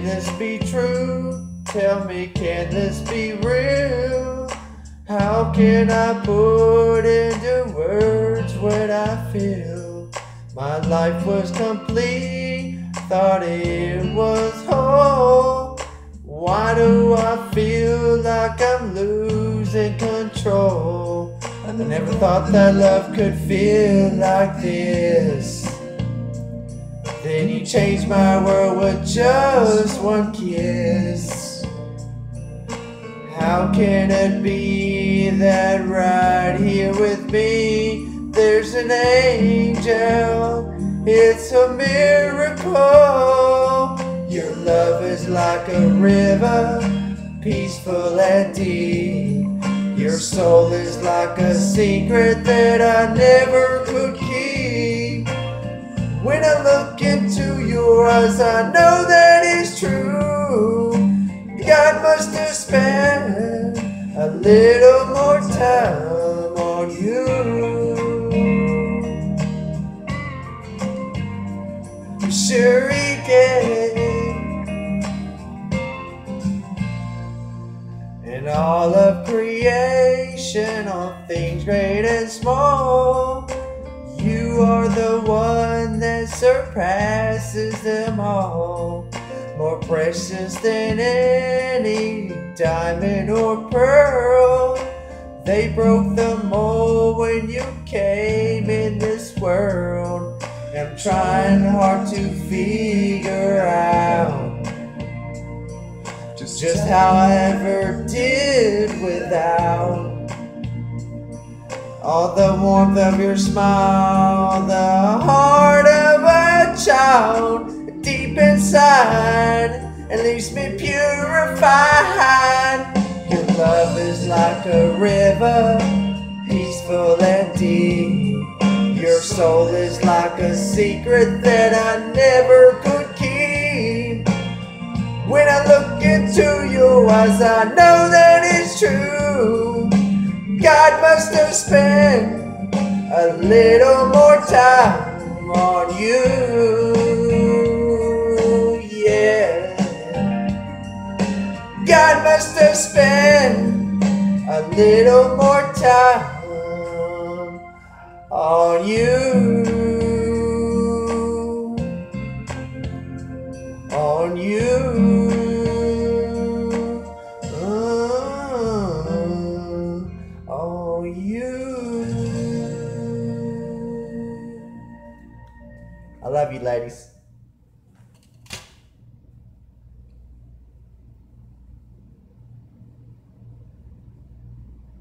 can this be true? Tell me, can this be real? How can I put into words what I feel? My life was complete, thought it was whole. Why do I feel like I'm losing control? I never thought that love could feel like this. Then you changed my world with just one kiss. How can it be that right here with me there's an angel? It's a miracle. Your love is like a river, peaceful and deep. Your soul is like a secret that I never could keep. When I look into your eyes, I know that it's true. God must have spent a little more time on you. Sure he can. In all of creation, all things great and small, you are the one that surpasses them all. More precious than any diamond or pearl. They broke the mold when you came in this world. I'm trying hard to figure out just how I ever did without all the warmth of your smile, the heart of a child deep inside, and leaves me purified. Your love is like a river, peaceful and deep. Your soul is like a secret that I never could keep. When I look into your eyes, I know that it's true. God must have spent a little more time on you. Yeah. God must have spent a little more time on you. On you.